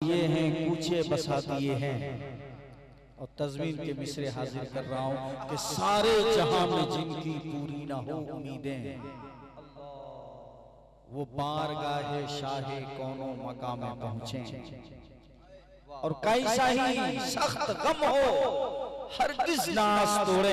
दिए हैं, कूचे बसा दिए हैं। और तज़मीन के मिसरे हाजिर कर रहा हूं कि सारे जहां में जिनकी पूरी ना हो उम्मीदें, वो बारगाहे शाहे कौनो मकाम में पहुंचे। और कैसा ही सख्त गम हो हरगिज़ नास तोड़े।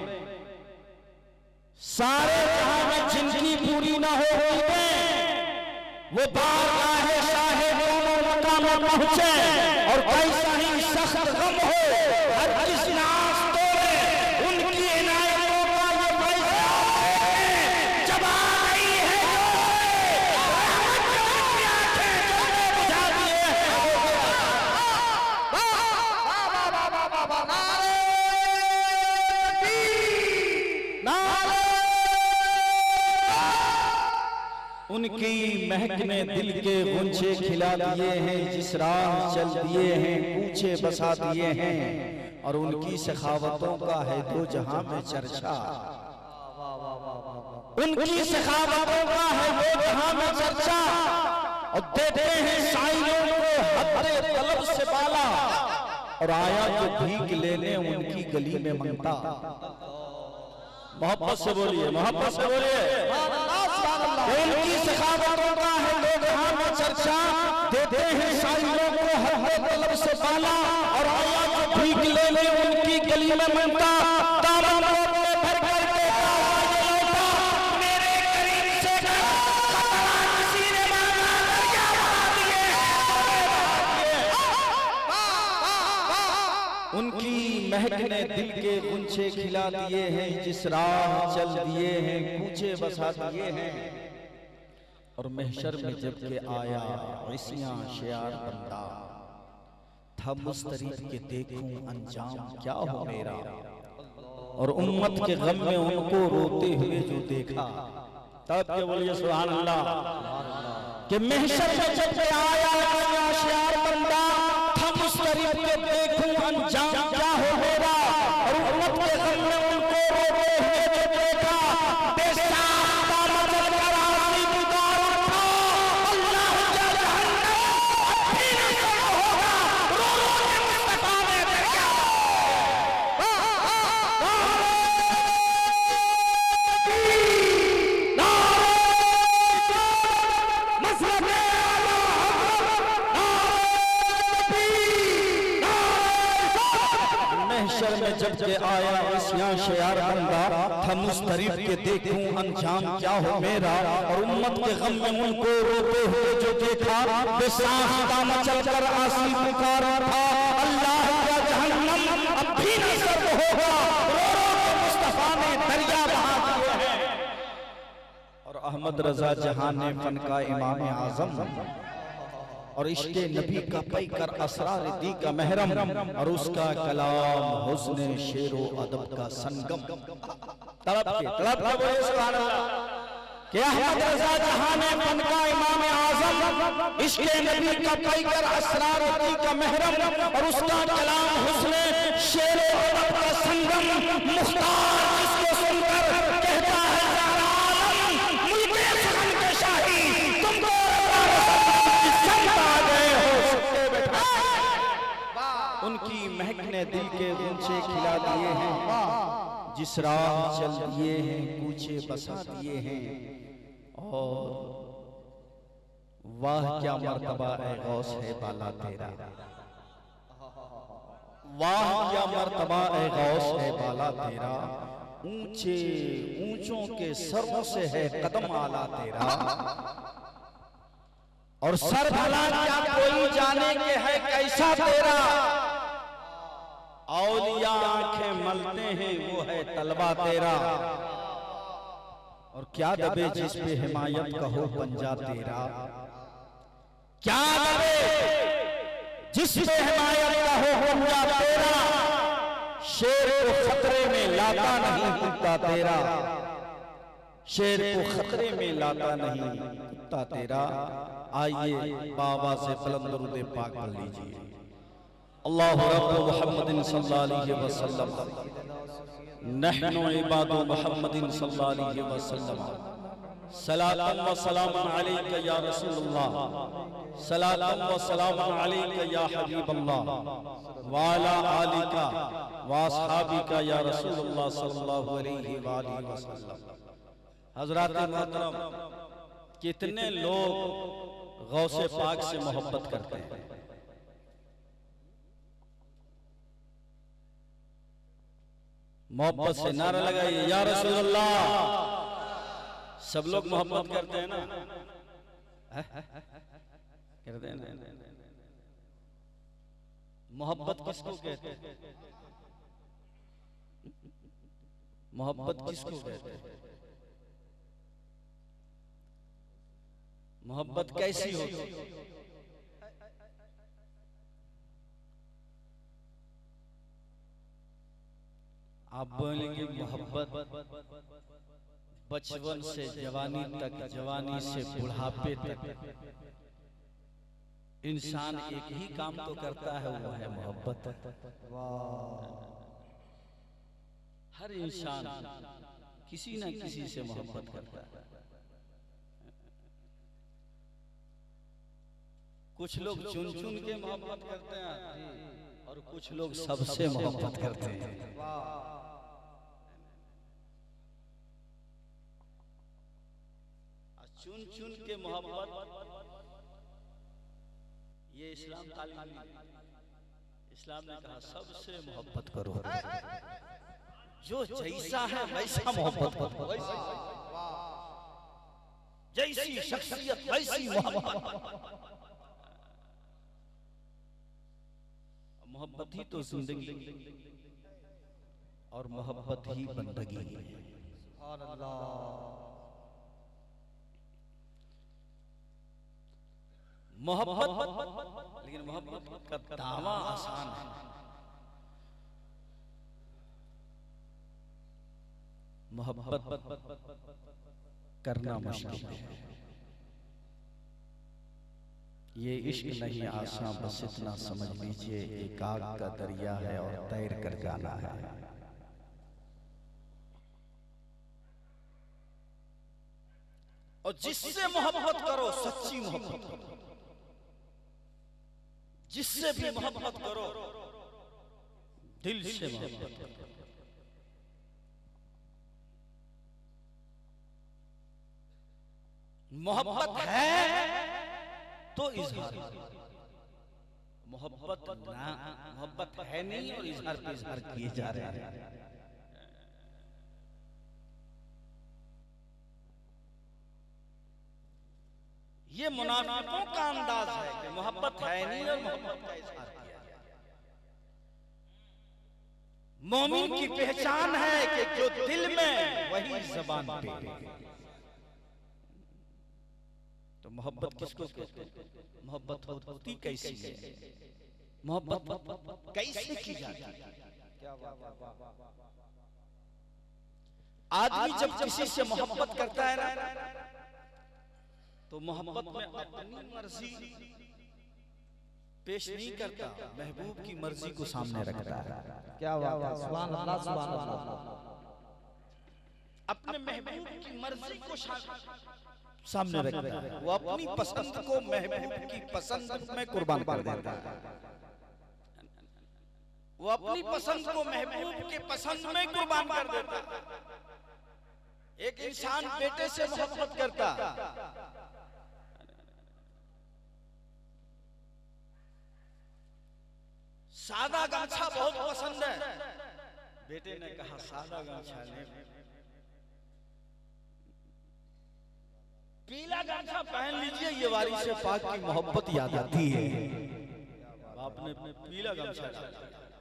सारे जहां में जिनकी पूरी ना हो उम्मीदें, वो बारगाहे शाहे कौनो मकाम में पहुंचे। और कैसा ही सख्त गम हो हरगिज़ नास तोड़े। उनकी इनायतों का ये फैसला है, जब आ गई है रहमत की आंखें बुझा दिए उनकी महक ने दिल के गुंजे खिला दिए हैं, जिस राह चल दिए हैं कूचे बसा दिए हैं। और उनकी सखावतों का है दो जहां में चर्चा, उनकी सखावतों का है दो जहां में चर्चा। और देते हैं साइयों को हद्दे तलब से बाला, और आया तो भीख लेने उनकी गली में मंगता। मोहब्बत से बोलिए, मोहब्बत से बोलिए। उनकी सखावतों का है दो जहां में चर्चा, देते हैं साइयों को हद्दे तलब से बाला, और आया तो भीख लेने उनकी गली में मंगता। दामन में भर कर देता ये लौटा, मेरे करीब से खतरा किसी ने मांगा दरिया बहा दिए। उनकी महक ने दिल के गुंचे खिला दिए हैं, जिस राह चल दिए हैं कूचे बसा दिए हैं। और महशर में जब के आया इसियां शियार बंदा, था मुस्तरीब के देखूं अंजाम क्या हो मेरा। और उम्मत के गम में उनको रोते हुए जो देखा, तब के बोलिए सुभान अल्लाह। कि महशर में जब के आया इसियां शियार बंदा, था मुस्तरीब के देखूं अंजाम क्या हो मेरा। और उम्मत के गम में उनको रोते हुए जो देखा, बेसाख्ता मचल कर आसी पुकार उठा, अल्लाह का जहन्नम अभी न शुरू होगा, रो रो के मुस्तफा ने दरिया महशर में जब के आया इसियां शियार बंदा, था मुस्तरीब के देखूं अंजाम क्या हो मेरा। और उम्मत के गम में उनको रोते हुए जो देखा, बेसाख्ता मचल कर आसी पुकार उठा, अल्लाह का जहन्नम अब भी न सर्द होगा, रो रो के मुस्तफा ने दरिया बहा दिए हैं। और अहमद रजा जहां ने फन का इमाम आजम, और इश्क़े नबी का पैकर असरार दी का महरम, और उसका कलाम हुस्न शेरो अदब का संगम। तड़प के बोले सुभान अल्लाह। कि अहमद रजा जहां ने फन का इमाम आजम, इश्क़े नबी का पैकर असरार दी का महरम, और उसका कलाम हुस्न शेरो अदब का संगम। मुख्तार जिसको सुनकर कहता है सारा आलम, मुल्के सगन के शाही तुमको उनकी महक ने दिल के गुंचे खिला दिए हैं, जिस राह चल दिए हैं कूचे बसा दिए हैं। और वाह क्या मर्तबा ए गौस है बाला तेरा, वाह क्या मर्तबा ए गौस है बाला तेरा। ऊंचे ऊंचों के सरों से है कदम आला तेरा। और सर भला क्या कोई जाने के है कैसा तेरा। औलिया आंखें मलते हैं वो है तलवा तेरा। और क्या दबे जिस पे हिमायत का हो पंजा तेरा। क्या दबे जिस पे हिमायत का हो पंजा तेरा। शेर को खतरे में लाता नहीं कुत्ता तेरा। शेर को खतरे में लाता नहीं कुत्ता तेरा। आइए बाबा से बुलंद दुरूद पाक पढ़ लीजिए। अल्लाहु रब्बु मुहम्मदिन सल्लल्लाहु अलैहि वसल्लम, नहनु इबादु मुहम्मदिन सल्लल्लाहु अलैहि वसल्लम, सलातन व सलामुन अलैका या रसूलल्लाह। सलातम व सलामुन अलैका या हबीबल्लाह व अला आलिका व असहाबिका या रसूलुल्लाह सल्लल्लाहु अलैहि वसल्लम। हजरात मोहतरम, कितने लोग गौसे पाक से मोहब्बत करते हैं। मोहब्बत से नारा लगाइए या रसूलुल्लाह। सब लोग मोहब्बत करते हैं ना, करते हैं ना। मोहब्बत किसको कहते हैं? मोहब्बत किसको कहते हैं? मोहब्बत कैसी होती है? आप बोलेंगे मोहब्बत बचपन से जवानी तक, जवानी से बुढ़ापे तक इंसान एक ही काम तो करता है, वो है मोहब्बत। हर इंसान किसी न किसी से मोहब्बत करता है। कुछ लोग चुन चुन के मोहब्बत करते हैं और कुछ लोग सबसे मोहब्बत करते हैं। चुन चुन के मोहब्बत ये इस्लाम तालीम नहीं। इस्लाम ने कहा सबसे मोहब्बत करो, जो जैसा है वैसा मोहब्बत करो, जैसी शख्सियत वैसी मोहब्बत। मोहब्बत ही तो जिंदगी और मोहब्बत ही बंदगी है। मोहब्बत, लेकिन मोहब्बत का दावा आसान है, मोहब्बत करना मुश्किल है। ये इश्क नहीं आसान, बस इतना समझ लीजिए एक आग का दरिया है और तैर कर जाना है। और जिससे मोहब्बत करो सच्ची मोहब्बत करो, जिससे भी मोहब्बत करो दिल से मोहब्बत करो। मोहब्बत है तो इजहार, मोहब्बत ना, मोहब्बत है नहीं और इजहार पे इजहार किए जा रहे हैं। ये मुनाफिकों का अंदाज है कि मोहब्बत है नहीं और मोहब्बत का इजहार किया। मोमिन की पहचान है कि जो दिल में वही जबान पे। तो मोहब्बत किसको कहते हैं? मोहब्बत होती कैसी है? मोहब्बत कैसे की जाती है? आदमी जब किसी से मोहब्बत करता है ना, तो मोहब्बत में अपनी मर्जी पेश नहीं करता, महबूब की मर्जी को सामने रखता है। क्या बात है, सुभान अल्लाह, सुभान अल्लाह। अपने महबूब की मर्जी को सामने रखता है, वो अपनी पसंद को महबूब की पसंद में कुर्बान कर देता है। वो अपनी पसंद को महबूब की पसंद में कुर्बान कर देता है। एक इंसान बेटे से मोहब्बत करता, सादा गांछा बहुत पसंद है, बेटे ने कहा सादा गांछा नहीं, पीला गांछा पहन लीजिए, ये वारिस से पाक की मोहब्बत याद आती है। बाप ने पीला गांछा डाला,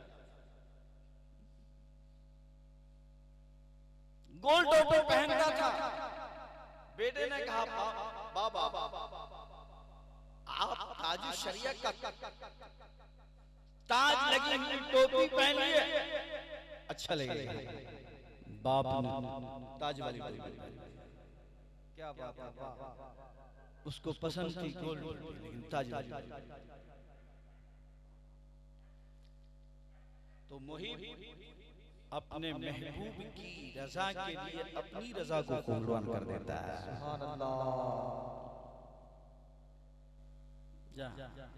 गोल्ड टोपी पहनता था, बेटे ने कहा बाबा आप ताज शरिया का ताज लगी हुई टोपी पहन लिए, अच्छा लगेगा। बाप ने ताज वाली टोपी, क्या बात है, उसको पसंद थी गोल्ड लेकिन ताज वाली। तो मुहिब अपने महबूब की रजा के लिए अपनी रजा को कुर्बान कर देता है। सुभान अल्लाह। जा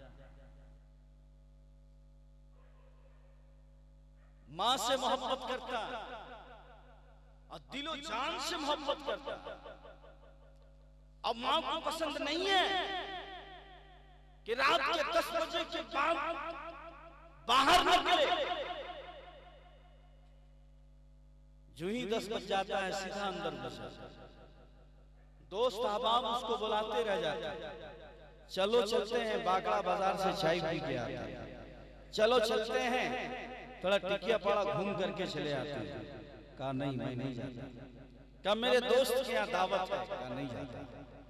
माँ से मोहब्बत करता और दिलो जान से मोहब्बत करता। अब माँ को पसंद नहीं है कि रात के 10 बजे के बाद बाहर निकले। जो ही 10 बज जाता है सीधा अंदर घुस जाता है। दोस्त अहबाब उसको बुलाते रह जाते हैं, चलो चलते हैं बागड़ा बाजार से चाय पी के आते हैं, चलो चलते हैं थोड़ा टिकिया पाड़ा घूम करके चले आते हैं। कहा नहीं मैं नहीं जाता। कहा मेरे दोस्त के यहाँ दावत है। कहा नहीं जाता।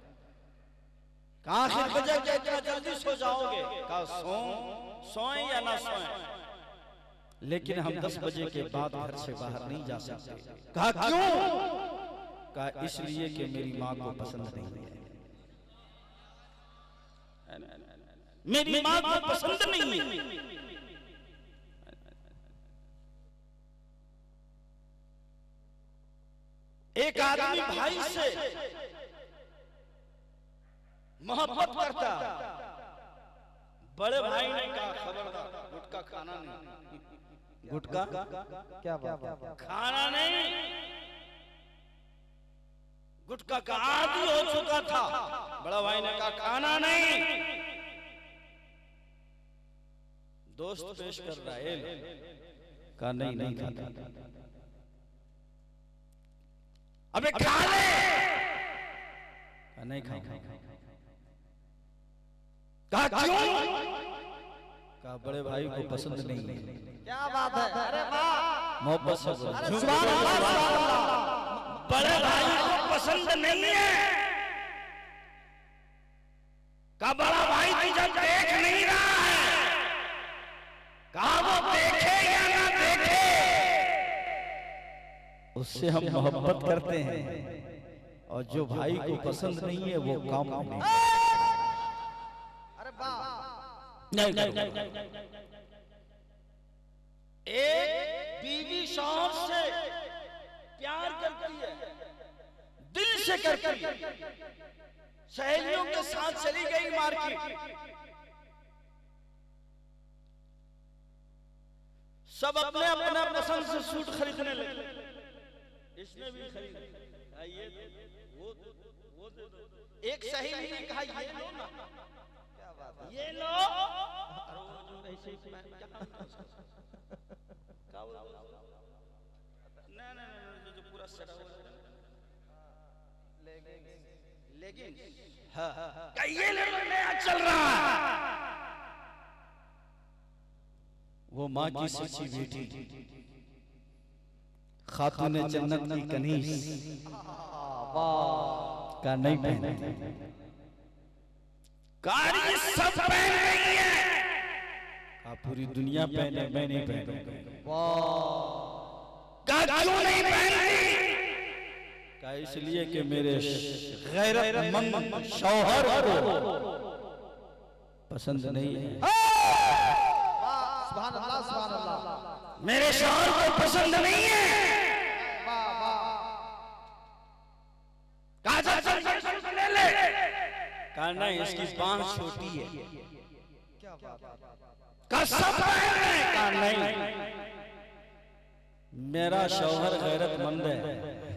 कहा आखिर वजह क्या, इतना जल्दी सो जाओगे? कहा सोएं या ना सोएं, लेकिन हम 10 बजे के बाद घर से बाहर नहीं जा सकते। कहा क्यों? कहा इसलिए कि मेरी माँ को पसंद नहीं है। मेरी माँ को पसंद नहीं है। एक आदमी भाई से मोहब्बत करता, बड़े भाई ने कहा खबरदार गुटखा खाना नहीं। गुटखा क्या बात, खाना नहीं। गुटखा का आदी हो चुका था। बड़ा भाई ने कहा खाना नहीं। दोस्त पेश कर रहा है, कहा नहीं खाता। अबे खा ले। नहीं खाऊं। कहा क्यों? कहा बड़े भाई को पसंद नहीं है। क्या बात है, अरे वाह, मोहब्बत से बोलो। सुभान अल्लाह। बड़े भाई को पसंद नहीं है। कहा बड़ा भाई तुझे देख नहीं रहा है। कहा वो देखे या ना देखे, उससे हम मोहब्बत करते हैं, और जो भाई को पसंद नहीं है वो काम नहीं। अरे वाह, नहीं। एक बीवी शौहर से प्यार करती है, दिल से करती है। सहेलियों के साथ चली गई मार्केट, सब अपने अपना पसंद से सूट खरीदने लगे। इसने भी खरीदा। ये वो दे दो। एक सहेली ने कहा ये लो ना। क्या बात है, ये लो। और वो जो ऐसे क्या ना जो पूरा सड़ा हुआ लेकिन हाँ ये नया चल रहा है। वो माँ की सच्ची बेटी खातून जन्नत की कनीज का नहीं पहनती। कारी सब पहन रही है। पूरी दुनिया पहने, मैं नहीं पहनूंगा। क्यों नहीं पहनती? का इसलिए कि मेरे गैरतमंद शौहर को पसंद नहीं है। सुभान अल्लाह, सुभान अल्लाह। मेरे शौहर को पसंद नहीं है। चल ले ले। कहा नहीं, इसकी बांह छोटी है। क्या बात है, कसम है। कहा नहीं, मेरा शौहर गैरतमंद है,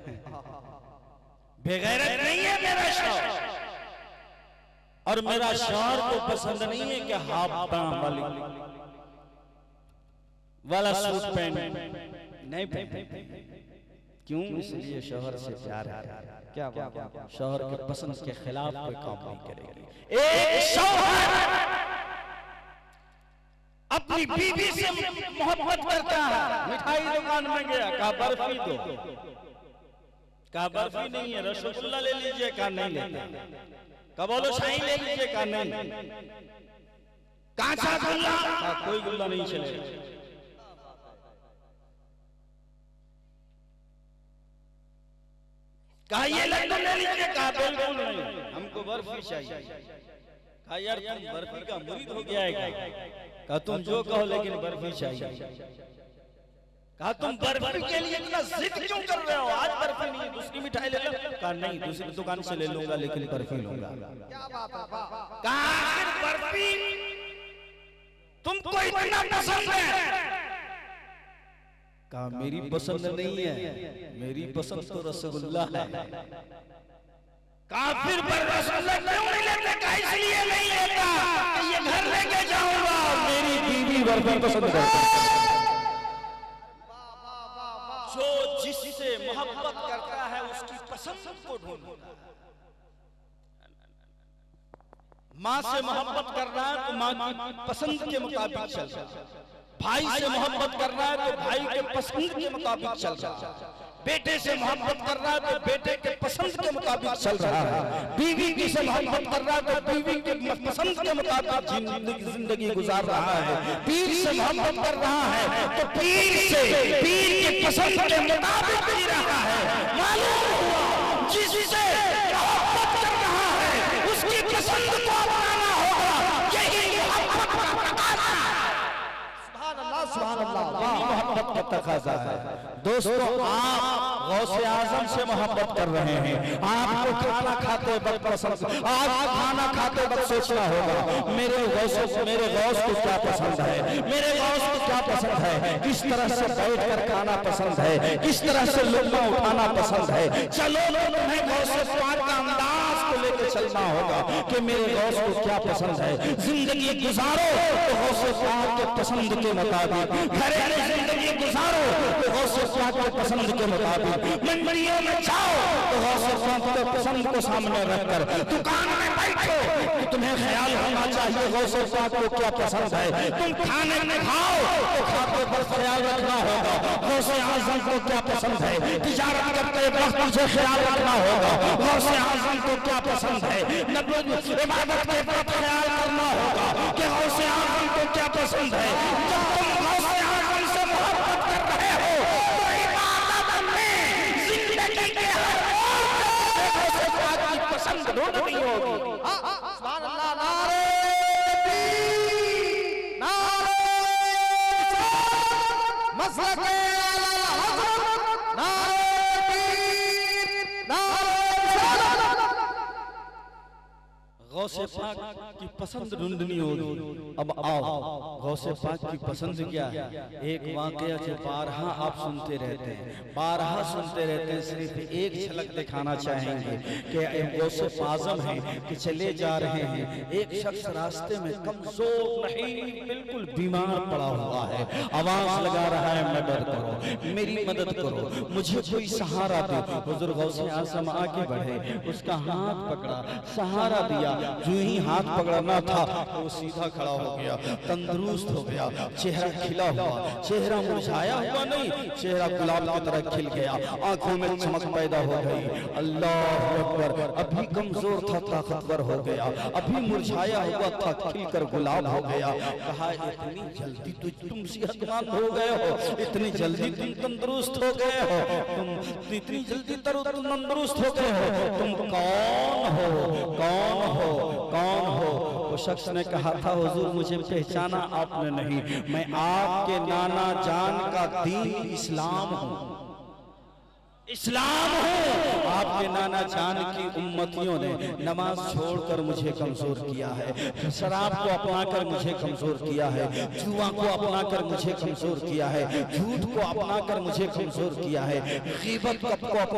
बेगैरत नहीं है मेरा शौहर। और मेरा शौहर को पसंद नहीं है कि हाफ बांह वाला सूट पहने, नहीं पहने। क्यों? इसलिए शौहर से प्यार है। क्या बात, शौहर के पसंद के खिलाफ कोई काम नहीं करेगी। एक शौहर अपनी बीवी से मोहब्बत करता है। मिठाई दुकान में गया, कहा बर्फी दो। कहा बर्फी नहीं है, रसगुल्ला ले लीजिए। कहा नहीं लेते। कहा बोलो शाही ले लीजिए। कहा नहीं। कांचा गुल्ला? कहा कोई गुल्ला नहीं चलेगा। कहा ये लड्डू ले लीजिए। कहा बिल्कुल नहीं, हमको बर्फी चाहिए। कहा यार तुम बर्फी का मुरीद हो गया है। कहा तुम जो कहो लेकिन बर्फी चाहिए। कहा तुम बर्फी के लिए इतना जिद क्यों कर रहे हो? आज बर्फी नहीं, दूसरी मिठाई ले लो। कहा नहीं, दूसरी दुकान से ले लूंगा लेकिन बर्फी लूंगा। क्या बात है, वाह। कहा आखिर बर्फी तुमको इतना पसंद है? कहा मेरी पसंद नहीं है, मेरी पसंद तो रसगुल्ला है। कहा फिर रसगुल्ला क्यों नहीं लेते? कहा इसलिए नहीं लेता कि ये घर लेके जाऊंगा, मेरी बीवी बर्फी पसंद करती है। जो जिससे मोहब्बत करता है उसकी पसंद को ढूंढता है। माँ से मोहब्बत कर रहा है तो माँ की पसंद के मुताबिक चल रहा है। भाई से मोहब्बत कर रहा है तो भाई के पसंद के मुताबिक चल रहा है। बेटे से मोहब्बत कर रहा है तो बेटे के पसंद के मुताबिक चल रहा है। बीवी से मोहब्बत कर रहा है तो बीवी के पसंद के मुताबिक जिंदगी गुजार रहा है। पीर से मोहब्बत कर रहा है तो पीर के पसंद के मुताबिक जी रहा है। मालूम हुआ जिससे मोहब्बत कर रहा है उसकी पसंद को अपनाना होगा। यही मोहब्बत का तकाज़ा है। सुभान अल्लाह, मोहब्बत का तकाज़ा है। दोस्तों, आप गौसे आजम से मोहब्बत कर रहे हैं। आपको खाना खाते वक्त पसंद, आप खाना खाते वक्त सोचना होगा मेरे गौस को क्या पसंद है, मेरे गौस को क्या पसंद है, किस तरह से बैठ कर खाना पसंद है, किस तरह से लुत्फ़ उठाना पसंद है। चलो तुम्हें गौसे पाक का अंदाज को लेकर चलना होगा कि मेरे गौस को क्या पसंद है। जिंदगी गुजारो तो गौसे पाक के पसंद के मुताबिक, घरेलू जिंदगी गुजारो तो गौसे पाक के पसंद के मुताबिक, मंडियों में जाओ तो गौसे पाक के पसंद को सामने रखकर, दुकान में बैठो तो तुम्हें ख्याल होना चाहिए गौसे पाक को क्या पसंद है। तुम खाने में खाओ तो खाते पर ख्याल रखना होगा गौसे आजम को क्या पसंद है। तिजारत करते वक्त मुझे ख्याल रखना होगा गौसे आजम को क्या पसंद है। इबादत के वक्त ख्याल करना होगा कि गौसे आजम को क्या पसंद है। जब तुम गौसे आजम से मोहब्बत कर रहे हो तो इबादत में जिंदगी के हर मोड़ पे गौसे पाक की पसंद ढूंढनी होगी। सुभान अल्लाह, नारे तकबीर, नारे मसलक हज़रत, नारे तकबीर, नारे गौसे पाक की पसंद ढूंढनी होगी। अब आओ, गौसे पाक की पसंद क्या है? एक वाकया जो बारहा आप सुनते रहते हैं, बारहा सुनते रहते हैं, सिर्फ एक झलक दिखाना चाहेंगे कि गौसे आज़म हैं कि चले जा रहे हैं। एक शख्स रास्ते में कमजोर नहीं, बिल्कुल बीमार पड़ा हुआ है, आवाज लगा रहा है मदद करो, मेरी मदद करो, मुझे कोई सहारा दो। हुज़ूर गौसे आज़म आगे बढ़े, उसका हाथ पकड़ा, सहारा दिया। जो ही हाथ पकड़ना था तो वो सीधा खड़ा हो गया, तंदुरुस्त हो गया, चेहरा खिला हुआ, चेहरा मुरझाया हुआ नहीं, चेहरा गुलाब की तरह खिल गया, आंखों में चमक पैदा हो गई। अल्लाह अकबर। अभी कमजोर था, ताकतवर हो गया, अभी मुरझाया हुआ था, खिलकर गुलाब हो गया। कहा इतनी जल्दी तो तुम सेहतमंद हो गए हो, इतनी जल्दी तुम तंदुरुस्त हो गए हो, तुम इतनी जल्दी तंदुरुस्त हो गए हो, तुम कौन हो, कौन हो, कौन हो? वो शख्स ने कहा था हुजूर मुझे पहचाना आपने नहीं, मैं आपके नाना जान का दीन इस्लाम हूँ, इस्लाम है। आपके नाना जान की उम्मतियों ने नमाज छोड़कर मुझे कमजोर किया है, शराब को अपनाकर मुझे कमजोर किया है, जुआ को अपनाकर मुझे कमजोर किया है, झूठ को अपनाकर मुझे कमजोर किया है, गीबत को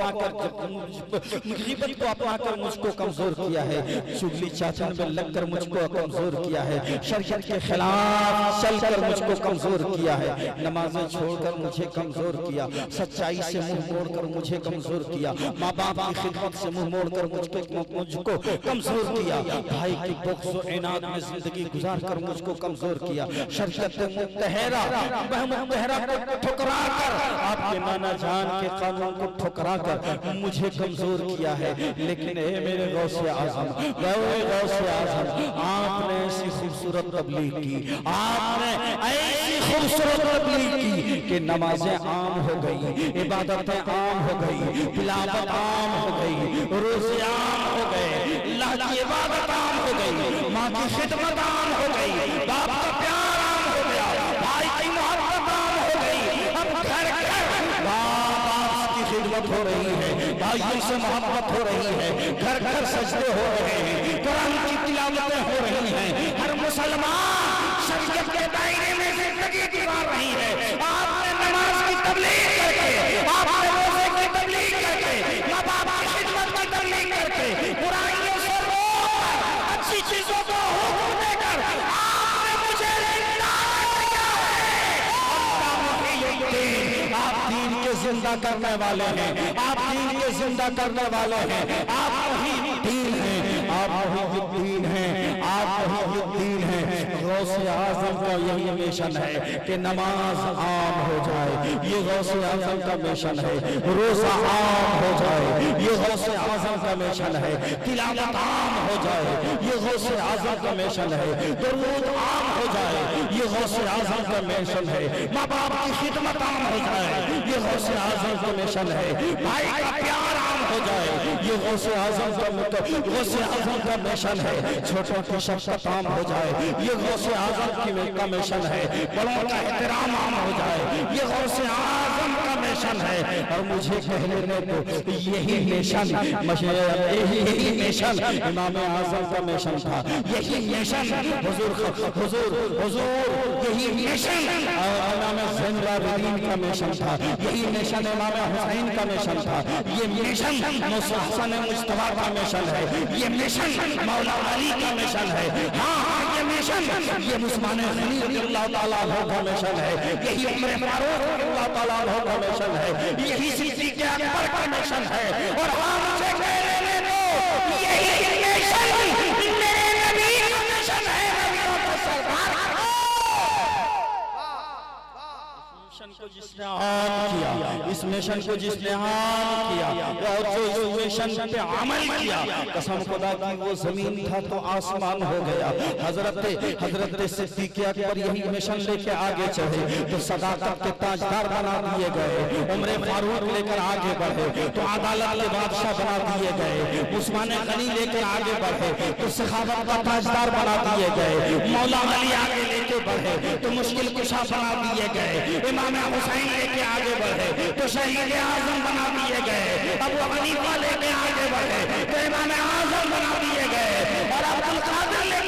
अपनाकर मुझको कमजोर किया है, चुगली चाचन में लगकर मुझको कमजोर किया है, शरीयत के खिलाफ चलकर मुझको कमजोर किया है, नमाजें छोड़कर मुझे कमजोर किया, सच्चाई से मुंह मोड़कर मुझे कमजोर किया, माँ बाप की खिदमत से मुंह मोड़कर मुझको कमजोर किया, भाई की बख्श और इनाद में जिंदगी गुजार कर मुझको कमजोर किया, शरीयत मुतहरा को ठुकरा कर, आपके नाना जान के कानून को ठुकरा कर मुझे कमजोर किया है। लेकिन हे मेरे गौसे आज़म, गौसे आज़म, आपने ऐसी खूबसूरत तबलीग की, आपने ऐसी खूबसूरत तबलीग की कि नमाजें आम हो गई, इबादतें आम हो गई, तिलावत आम हो गई, रोज़े आम हो गए, अल्लाह की इबादत आम हो गई, माँ की खिदमत आम हो गई, बाप का प्यार आम हो गया, भाई की मोहब्बत आम हो गई। अब घर खिदमत हो रही है, भाइयों से मोहब्बत हो रही है, घर घर सजदे हो रहे हैं, कुरान की तिलावतें हो रही हैं, हर मुसलमान शरीयत के दायरे में जिंदगी गुजार रही है। आपने नमाज की तबलीग करके, आपने रोजे की तबलीग करके, माँ बाप की खिदमत की तबलीग करके, बुराइयों से रोककर अच्छी चीजों को हुक्म देकर आपने मुझे जिंदा किया है। आप दीन के जिंदा करने वाले हैं, आप दीन के जिंदा करने वाले हैं, आप वही दीन हैं, आप वही दीन हैं, आप वही दीन हैं। गौसे आजम का यही मिशन है कि नमाज आम हो जाए, ये गौसे आजम का मिशन है। रोजा आम हो जाए, ये गौसे आजम का मिशन है। तिलावत आम हो जाए, ये गौसे आजम का मिशन है। दरूद आम हो जाए, ये गौसे आजम का मिशन है। माँ बाप की खिदमत आम हो जाए, ये गौसे आजम का मिशन है। भाई का प्यार आम हो जाए, ये गौसे आजम का मिशन है। छोटों की शफ़क़त आम हो जाए, ये गौसे आजम का मिशन है। बड़ों का एहतराम आम हो जाए, ये गौसे आजम का मिशन है। और मुझे कहने दो यही मिशन इमाम आजम का मिशन था, यही मिशन हुजूर यही मिशन इमाम ज़ैनुल आबिदीन का मिशन था, यही मिशन इमाम हुसैन का मिशन था, ये मिशन हसन मुस्तफा का मिशन है, ये मिशन मौला अली का मिशन है। हाँ, ये मिशन ये उस्मान गनी रज़ियल्लाहु ताला अन्हु का मिशन है, यही उमर फारूक रज़ियल्लाहु ताला अन्हु का मिशन है, यही सिद्दीक़ अकबर का मिशन है। और हम मुझे कहने दो यही मिशन मेरे नबी का मिशन है, नबियों का सरदार। जिसने आम किया, इस मिशन को जिसने आम किया और जो इस मिशन पे अमल किया, कसम खुदा की वो जमीन था तो आसमान हो गया। हजरत सिद्दीक़ अकबर यही मिशन लेके आगे चढ़े तो सदाकत के ताजदार बना दिए गए, उमर फारूक लेकर आगे बढ़े तो अदालत के बादशाह बना दिए गए, उस्मान गनी लेकर आगे बढ़े तो सखावत का ताजदार बना दिए गए, मौला अली आगे लेके बढ़े तो मुश्किल कुशा बना दिए गए, इमाम हुसैन लेके आगे बढ़े तो शहीद आजम बना दिए गए, अबू हनीफा लेके आगे बढ़े तो इमाम आजम बना दिए गए, और अब्दुल कादिर